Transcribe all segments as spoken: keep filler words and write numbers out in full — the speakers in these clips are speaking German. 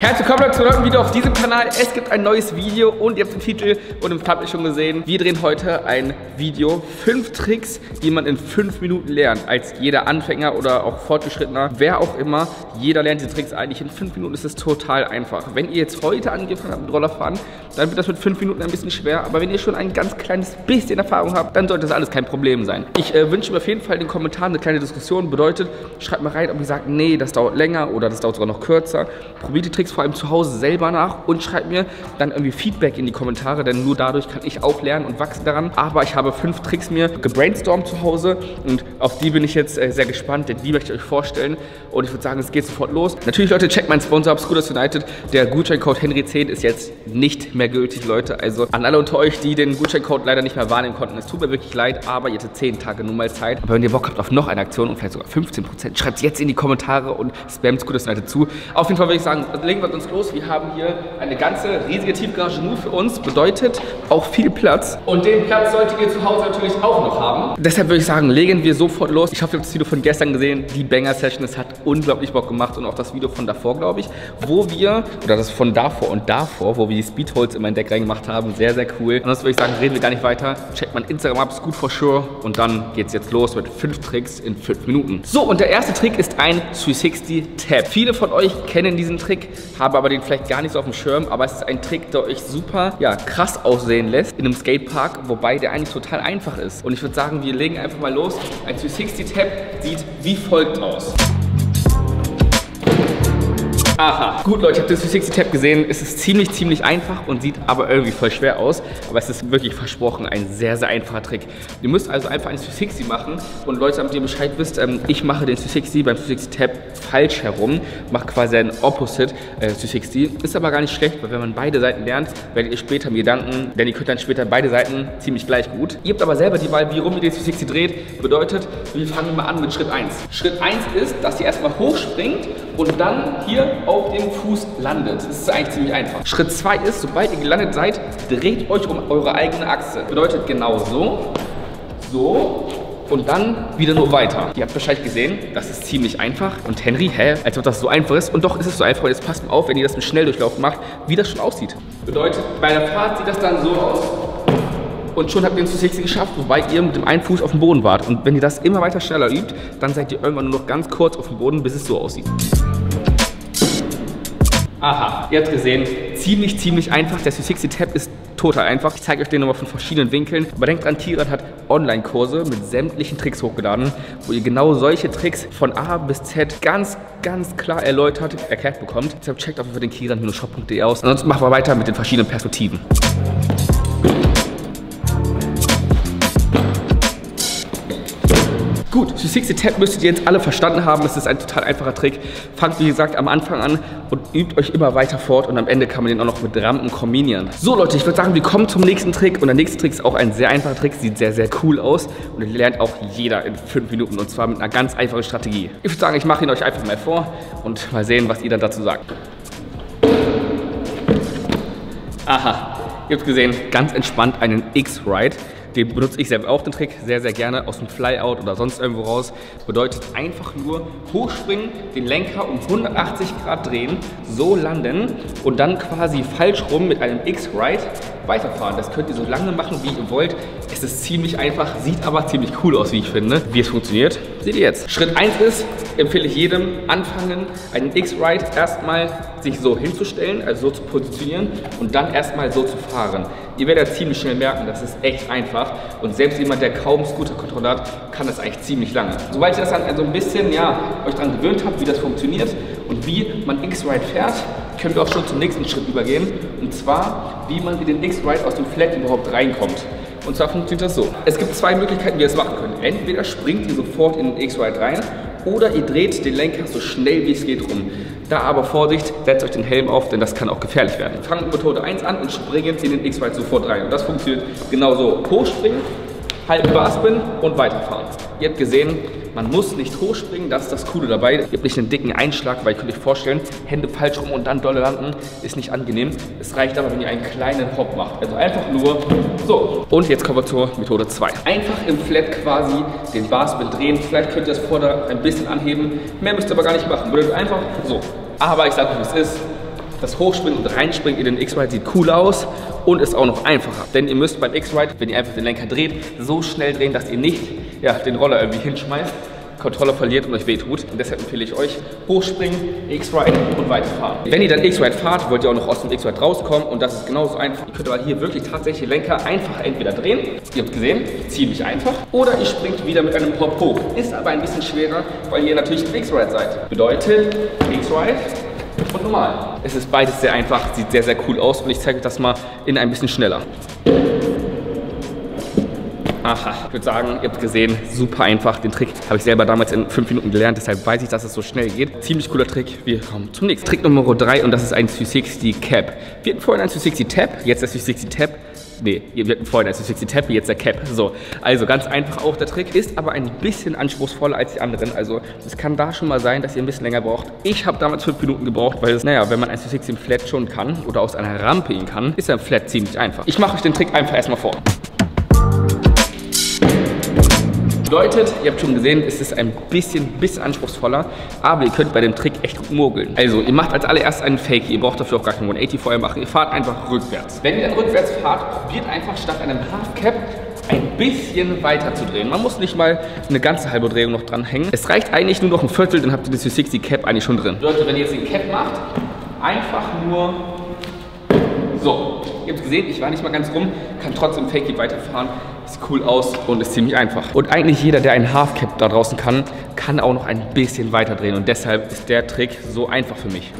Herzlich willkommen zu einem neuen Video auf diesem Kanal. Es gibt ein neues Video und ihr habt den Titel und im Thumbnail schon gesehen. Wir drehen heute ein Video. Fünf Tricks, die man in fünf Minuten lernt. Als jeder Anfänger oder auch Fortgeschrittener, wer auch immer, jeder lernt diese Tricks eigentlich in fünf Minuten. Ist es total einfach. Wenn ihr jetzt heute angefangen habt mit Rollerfahren, dann wird das mit fünf Minuten ein bisschen schwer. Aber wenn ihr schon ein ganz kleines bisschen Erfahrung habt, dann sollte das alles kein Problem sein. Ich äh, wünsche mir auf jeden Fall in den Kommentaren eine kleine Diskussion. Bedeutet, schreibt mal rein, ob ihr sagt, nee, das dauert länger oder das dauert sogar noch kürzer. Probiert die Tricks vor allem zu Hause selber nach und schreibt mir dann irgendwie Feedback in die Kommentare, denn nur dadurch kann ich auch lernen und wachsen daran. Aber ich habe fünf Tricks mir gebrainstormt zu Hause und auf die bin ich jetzt äh, sehr gespannt, denn die möchte ich euch vorstellen. Und ich würde sagen, es geht sofort los. Natürlich, Leute, checkt meinen Sponsor ab, Scooters United. Der Gutscheincode Henry zehn ist jetzt nicht mehr gültig, Leute. Also an alle unter euch, die den Gutscheincode leider nicht mehr wahrnehmen konnten, es tut mir wirklich leid, aber ihr hattet zehn Tage nur mal Zeit. Aber wenn ihr Bock habt auf noch eine Aktion und vielleicht sogar fünfzehn Prozent, schreibt es jetzt in die Kommentare und spammt Scooters United zu. Auf jeden Fall würde ich sagen, legen wir uns los. Wir haben hier eine ganze riesige Tiefgarage nur für uns. Bedeutet auch viel Platz. Und den Platz solltet ihr zu Hause natürlich auch noch haben. Deshalb würde ich sagen, legen wir sofort los. Ich hoffe, ihr habt das Video von gestern gesehen. Die Banger-Session, es hat unglaublich Bock gemacht. Und auch das Video von davor, glaube ich, wo wir, oder das von davor und davor, wo wir die Speedholds in mein Deck reingemacht haben. Sehr, sehr cool. Ansonsten würde ich sagen, reden wir gar nicht weiter. Checkt mein Instagram ab, Scoot for Sure. Und dann geht es jetzt los mit fünf Tricks in fünf Minuten. So, und der erste Trick ist ein dreihundertsechzig Tap. Viele von euch kennen diesen Trick, haben aber den vielleicht gar nicht so auf dem Schirm. Aber es ist ein Trick, der euch super, ja, krass aussehen lässt in einem Skatepark, wobei der eigentlich total einfach ist. Und ich würde sagen, wir legen einfach mal los. Ein dreihundertsechzig Tap sieht wie folgt aus. Aha. Gut, Leute, ich habe das dreihundertsechzig Tap gesehen. Es ist ziemlich, ziemlich einfach und sieht aber irgendwie voll schwer aus. Aber es ist wirklich versprochen ein sehr, sehr einfacher Trick. Ihr müsst also einfach einen dreihundertsechzig machen. Und Leute, damit ihr Bescheid wisst, ähm, ich mache den dreihundertsechzig beim dreihundertsechzig Tap falsch herum. Mache quasi ein Opposite äh, dreihundertsechzig. Ist aber gar nicht schlecht, weil wenn man beide Seiten lernt, werdet ihr später mir danken. Denn ihr könnt dann später beide Seiten ziemlich gleich gut. Ihr habt aber selber die Wahl, wie rum ihr den dreihundertsechzig dreht. Bedeutet, wir fangen mal an mit Schritt eins. Schritt eins ist, dass ihr erstmal hochspringt und dann hier auf dem Fuß landet. Das ist eigentlich ziemlich einfach. Schritt zwei ist, sobald ihr gelandet seid, dreht euch um eure eigene Achse. Bedeutet genau so, so und dann wieder nur weiter. Ihr habt wahrscheinlich gesehen, das ist ziemlich einfach. Und Henry, hä? Als ob das so einfach ist. Und doch ist es so einfach. Und jetzt passt mal auf, wenn ihr das im Schnelldurchlauf macht, wie das schon aussieht. Bedeutet, bei der Fahrt sieht das dann so aus. Und schon habt ihr den dreihundertsechzig geschafft, wobei ihr mit dem einen Fuß auf dem Boden wart. Und wenn ihr das immer weiter schneller übt, dann seid ihr irgendwann nur noch ganz kurz auf dem Boden, bis es so aussieht. Aha, ihr habt gesehen, ziemlich, ziemlich einfach. Der dreihundertsechzig Tap ist total einfach. Ich zeige euch den nochmal von verschiedenen Winkeln. Aber denkt dran, Kiran hat Online-Kurse mit sämtlichen Tricks hochgeladen, wo ihr genau solche Tricks von A bis Z ganz, ganz klar erläutert, erklärt bekommt. Deshalb checkt auf jeden Fall den Kiran shop punkt de aus. Ansonsten machen wir weiter mit den verschiedenen Perspektiven. Gut, dreihundertsechzig Tap müsstet ihr jetzt alle verstanden haben. Es ist ein total einfacher Trick. Fangt, wie gesagt, am Anfang an und übt euch immer weiter fort. Und am Ende kann man den auch noch mit Rampen kombinieren. So, Leute, ich würde sagen, wir kommen zum nächsten Trick. Und der nächste Trick ist auch ein sehr einfacher Trick. Sieht sehr, sehr cool aus. Und den lernt auch jeder in fünf Minuten. Und zwar mit einer ganz einfachen Strategie. Ich würde sagen, ich mache ihn euch einfach mal vor und mal sehen, was ihr dann dazu sagt. Aha, ihr habt gesehen, ganz entspannt einen X-Ride. Den benutze ich selber auch, den Trick, sehr, sehr gerne aus dem Flyout oder sonst irgendwo raus. Bedeutet einfach nur hochspringen, den Lenker um hundertachtzig Grad drehen, so landen und dann quasi falsch rum mit einem X-Ride weiterfahren. Das könnt ihr so lange machen, wie ihr wollt. Es ist ziemlich einfach, sieht aber ziemlich cool aus, wie ich finde. Wie es funktioniert, seht ihr jetzt. Schritt eins ist, empfehle ich jedem, anfangen, einen X-Ride erstmal sich so hinzustellen, also so zu positionieren und dann erstmal so zu fahren. Ihr werdet ziemlich schnell merken, das ist echt einfach und selbst jemand, der kaum Scooter-Kontrolle hat, kann das eigentlich ziemlich lange. Sobald ihr das dann so ein bisschen, ja, euch daran gewöhnt habt, wie das funktioniert und wie man X-Ride fährt, können wir auch schon zum nächsten Schritt übergehen und zwar, wie man in den X-Ride aus dem Flat überhaupt reinkommt. Und zwar funktioniert das so. Es gibt zwei Möglichkeiten, wie ihr es machen könnt. Entweder springt ihr sofort in den X-Ride rein oder ihr dreht den Lenker so schnell wie es geht rum. Da aber Vorsicht, setzt euch den Helm auf, denn das kann auch gefährlich werden. Fangen mit Methode eins an und springen in den X-Ride sofort rein. Und das funktioniert genauso. Hochspringen, halben Barspin und weiterfahren. Ihr habt gesehen, man muss nicht hochspringen, das ist das Coole dabei. Ihr habt nicht einen dicken Einschlag, weil ihr könnt euch vorstellen, Hände falsch rum und dann dolle landen, ist nicht angenehm. Es reicht aber, wenn ihr einen kleinen Hop macht. Also einfach nur so. Und jetzt kommen wir zur Methode zwei. Einfach im Flat quasi den Barspin drehen. Vielleicht könnt ihr das Vorder- ein bisschen anheben. Mehr müsst ihr aber gar nicht machen. Bedeutet einfach so. Aber ich sage euch, wie es ist. Das Hochspringen und Reinspringen in den X-Ride sieht cool aus und ist auch noch einfacher. Denn ihr müsst beim X-Ride, wenn ihr einfach den Lenker dreht, so schnell drehen, dass ihr nicht ja, den Roller irgendwie hinschmeißt, Kontrolle verliert und euch wehtut. Und deshalb empfehle ich euch, hochspringen, X-Ride und weiterfahren. Wenn ihr dann X-Ride fahrt, wollt ihr auch noch aus dem X-Ride rauskommen und das ist genauso einfach. Ihr könnt aber hier wirklich tatsächlich den Lenker einfach entweder drehen, ihr habt gesehen, ziemlich einfach, oder ihr springt wieder mit einem Hop hoch. Ist aber ein bisschen schwerer, weil ihr natürlich im X-Ride seid. Bedeutet, X-Ride und normal. Es ist beides sehr einfach, sieht sehr, sehr cool aus und ich zeige euch das mal in ein bisschen schneller. Aha, ich würde sagen, ihr habt gesehen, super einfach. Den Trick habe ich selber damals in fünf Minuten gelernt, deshalb weiß ich, dass es so schnell geht. Ziemlich cooler Trick. Wir kommen zum nächsten. Trick Nummer drei und das ist ein dreihundertsechzig Cap. Wir hatten vorhin ein dreihundertsechzig Tap, jetzt der dreihundertsechzig Tap. Nee, wir hatten vorhin ein dreihundertsechzig Tap, jetzt der Cap. So, also ganz einfach auch der Trick. Ist aber ein bisschen anspruchsvoller als die anderen. Also es kann da schon mal sein, dass ihr ein bisschen länger braucht. Ich habe damals fünf Minuten gebraucht, weil es, naja, wenn man ein dreihundertsechzig im Flat schon kann oder aus einer Rampe ihn kann, ist ein Flat ziemlich einfach. Ich mache euch den Trick einfach erstmal vor. Bedeutet, ihr habt schon gesehen, es ist ein bisschen, bisschen anspruchsvoller, aber ihr könnt bei dem Trick echt gut mogeln. Also, ihr macht als allererstes einen Fake, ihr braucht dafür auch gar keinen hundertachtzig vorher machen, ihr fahrt einfach rückwärts. Wenn ihr dann rückwärts fahrt, probiert einfach statt einem Half Cap ein bisschen weiter zu drehen. Man muss nicht mal eine ganze halbe Drehung noch dranhängen. Es reicht eigentlich nur noch ein Viertel, dann habt ihr das dreihundertsechzig Cap eigentlich schon drin. Bedeutet, wenn ihr jetzt den Cap macht, einfach nur so. Ihr habt gesehen, ich war nicht mal ganz rum, kann trotzdem Fakey weiterfahren. Sieht cool aus und ist ziemlich einfach. Und eigentlich jeder, der einen Half Cap da draußen kann, kann auch noch ein bisschen weiter drehen. Und deshalb ist der Trick so einfach für mich.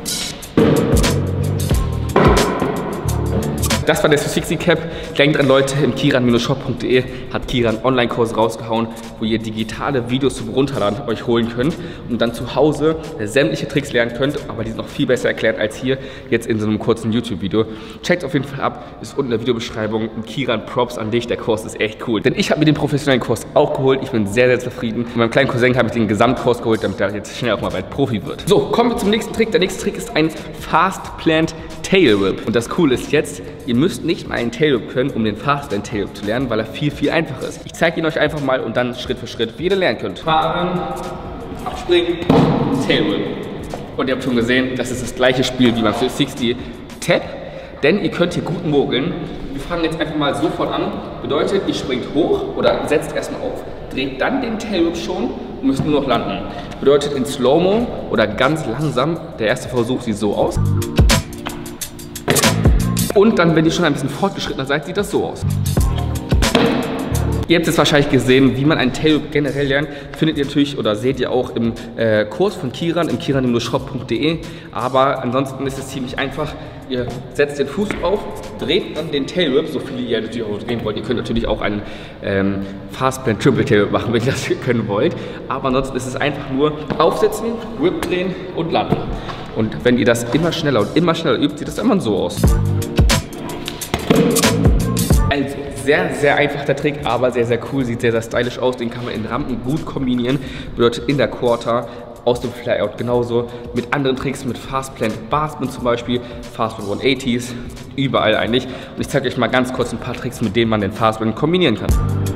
Das war der dreihundertsechzig Cap. Denkt dran, Leute, im kiran Shop punkt de hat Kiran Online-Kurs rausgehauen, wo ihr digitale Videos zum Runterladen euch holen könnt und dann zu Hause sämtliche Tricks lernen könnt, aber die sind noch viel besser erklärt als hier jetzt in so einem kurzen YouTube-Video. Checkt auf jeden Fall ab, ist unten in der Videobeschreibung. Und Kiran, Props an dich, der Kurs ist echt cool. Denn ich habe mir den professionellen Kurs auch geholt, ich bin sehr, sehr zufrieden. Mit meinem kleinen Cousin habe ich den Gesamtkurs geholt, damit er jetzt schnell auch mal bald Profi wird. So, kommen wir zum nächsten Trick. Der nächste Trick ist ein Fast Plant Tail Whip. Und das Coole ist jetzt, ihr müsst nicht mal einen Tail Whip können, um den Fast Plant Tail Whip zu lernen, weil er viel, viel einfacher ist. Ich zeige ihn euch einfach mal und dann Schritt für Schritt, wie ihr den lernen könnt. Fahren, abspringen, Tail Whip. Und ihr habt schon gesehen, das ist das gleiche Spiel wie beim dreihundertsechzig Tap, denn ihr könnt hier gut mogeln. Wir fangen jetzt einfach mal sofort an. Bedeutet, ihr springt hoch oder setzt erstmal auf, dreht dann den Tail Whip schon und müsst nur noch landen. Bedeutet in Slow-Mo oder ganz langsam, der erste Versuch sieht so aus. Und dann, wenn ihr schon ein bisschen fortgeschrittener seid, sieht das so aus. Ihr habt jetzt wahrscheinlich gesehen, wie man einen Tail Whip generell lernt. Findet ihr natürlich oder seht ihr auch im äh, Kurs von Kiran, im kiran Shop punkt de. Aber ansonsten ist es ziemlich einfach. Ihr setzt den Fuß auf, dreht dann den Tail Whip, so viel ihr natürlich auch drehen wollt. Ihr könnt natürlich auch einen ähm, Fast Plant Triple Tail Whip machen, wenn ihr das können wollt. Aber ansonsten ist es einfach nur aufsetzen, Whip drehen und landen. Und wenn ihr das immer schneller und immer schneller übt, sieht das immer so aus. Also, sehr, sehr einfach der Trick, aber sehr, sehr cool, sieht sehr, sehr stylisch aus. Den kann man in Rampen gut kombinieren. Bedeutet in der Quarter, aus dem Flyout genauso. Mit anderen Tricks, mit Fast Plant Barspin zum Beispiel, Fast Plant hundertachtzig, überall eigentlich. Und ich zeige euch mal ganz kurz ein paar Tricks, mit denen man den Fast Plant kombinieren kann.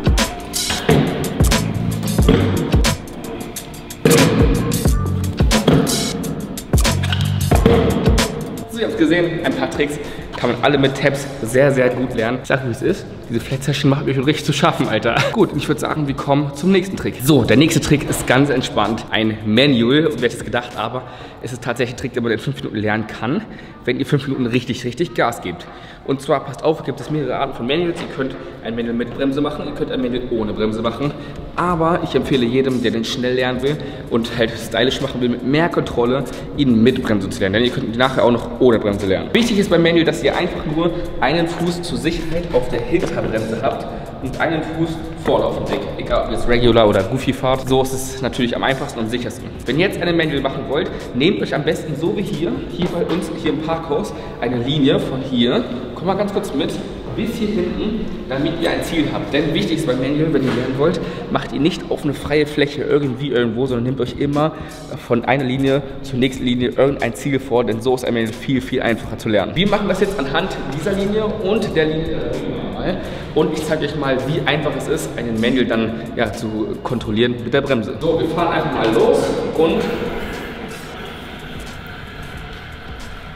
So, ihr habt gesehen, ein paar Tricks. Kann man alle mit Tabs sehr, sehr gut lernen. Ich sag, wie es ist. Diese Flat-Session macht mich schon richtig zu schaffen, Alter. Gut, und ich würde sagen, wir kommen zum nächsten Trick. So, der nächste Trick ist ganz entspannt. Ein Manual. Und wer hätte es gedacht, aber es ist tatsächlich ein Trick, den man in fünf Minuten lernen kann, wenn ihr fünf Minuten richtig, richtig Gas gebt. Und zwar, passt auf, gibt es mehrere Arten von Manuals. Ihr könnt ein Manual mit Bremse machen, ihr könnt ein Manual ohne Bremse machen. Aber ich empfehle jedem, der den schnell lernen will und halt stylisch machen will, mit mehr Kontrolle, ihn mit Bremse zu lernen. Denn ihr könnt ihn nachher auch noch ohne Bremse lernen. Wichtig ist beim Manual, dass ihr einfach nur einen Fuß zur Sicherheit auf der Hinterbremse habt und einen Fuß vorlaufend legt. Egal ob ihr jetzt Regular oder Goofy fahrt. So ist es natürlich am einfachsten und sichersten. Wenn ihr jetzt eine Manual machen wollt, nehmt euch am besten so wie hier, hier bei uns, hier im Parkhaus, eine Linie von hier. Kommt mal ganz kurz mit. Bis hier hinten, damit ihr ein Ziel habt. Denn wichtig ist beim Manual, wenn ihr lernen wollt, macht ihr nicht auf eine freie Fläche irgendwie irgendwo, sondern nehmt euch immer von einer Linie zur nächsten Linie irgendein Ziel vor, denn so ist ein Manual viel, viel einfacher zu lernen. Wir machen das jetzt anhand dieser Linie und der Linie. Und ich zeige euch mal, wie einfach es ist, einen Manual dann ja, zu kontrollieren mit der Bremse. So, wir fahren einfach mal los und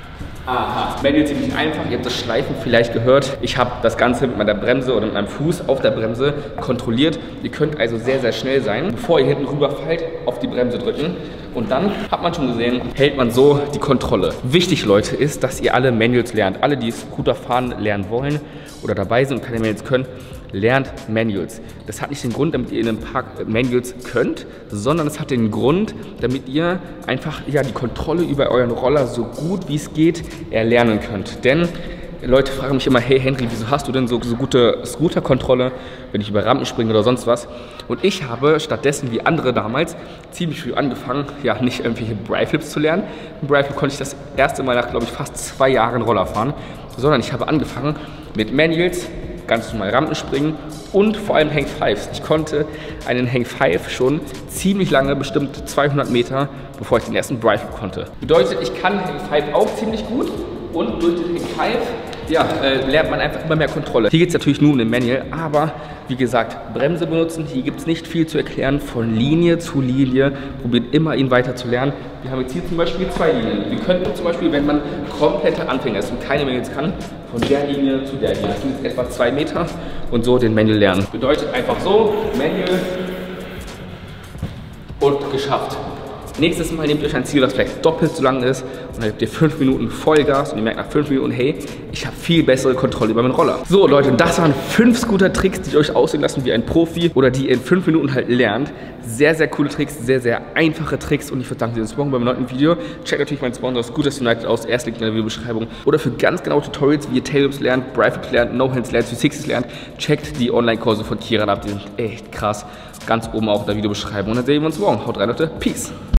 Aha, Manual ziemlich einfach, ihr habt das Schleifen vielleicht gehört. Ich habe das Ganze mit meiner Bremse oder mit meinem Fuß auf der Bremse kontrolliert. Ihr könnt also sehr, sehr schnell sein. Bevor ihr hinten rüberfallt, auf die Bremse drücken. Und dann, hat man schon gesehen, hält man so die Kontrolle. Wichtig, Leute, ist, dass ihr alle Manuals lernt. Alle, die Scooter fahren lernen wollen oder dabei sind und keine Manuals können, lernt Manuals. Das hat nicht den Grund, damit ihr in einem Park Manuals könnt, sondern es hat den Grund, damit ihr einfach ja, die Kontrolle über euren Roller so gut wie es geht erlernen könnt. Denn Leute fragen mich immer, hey Henry, wieso hast du denn so, so gute Scooter-Kontrolle, wenn ich über Rampen springe oder sonst was? Und ich habe stattdessen, wie andere damals, ziemlich früh angefangen, ja, nicht irgendwelche Brake-Flips zu lernen. Im Brake-Flip konnte ich das erste Mal nach, glaube ich, fast zwei Jahren Roller fahren, sondern ich habe angefangen mit Manuals, ganz normal Rampen springen und vor allem Hang Fives. Ich konnte einen Hang Five schon ziemlich lange, bestimmt zweihundert Meter, bevor ich den ersten Brake Flip konnte. Bedeutet, ich kann Hang Five auch ziemlich gut und durch den Hang Five ja, äh, lernt man einfach immer mehr Kontrolle. Hier geht es natürlich nur um den Manual, aber wie gesagt, Bremse benutzen, hier gibt es nicht viel zu erklären, von Linie zu Linie, probiert immer ihn weiter zu lernen. Wir haben jetzt hier zum Beispiel zwei Linien. Wir könnten zum Beispiel, wenn man kompletter Anfänger ist und keine Manuals kann, von der Linie zu der Linie, das sind jetzt etwa zwei Meter und so den Manual lernen. Bedeutet einfach so, Manual und geschafft. Nächstes Mal nehmt euch ein Ziel, das vielleicht doppelt so lang ist und dann habt ihr fünf Minuten Vollgas und ihr merkt nach fünf Minuten, hey, ich habe viel bessere Kontrolle über meinen Roller. So Leute, das waren fünf Scooter-Tricks, die euch aussehen lassen wie ein Profi oder die ihr in fünf Minuten halt lernt. Sehr, sehr coole Tricks, sehr, sehr einfache Tricks und ich würde sagen, wir sehen uns morgen beim neuen Video. Checkt natürlich meinen Sponsor Scooters United aus, erst Link in der Videobeschreibung. Oder für ganz genaue Tutorials, wie ihr Tailwhips lernt, Brake Flips lernt, No-Hands lernt, drei sechzig lernt, checkt die Online-Kurse von Kieran ab, die sind echt krass. Ganz oben auch in der Videobeschreibung und dann sehen wir uns morgen. Haut rein, Leute. Peace.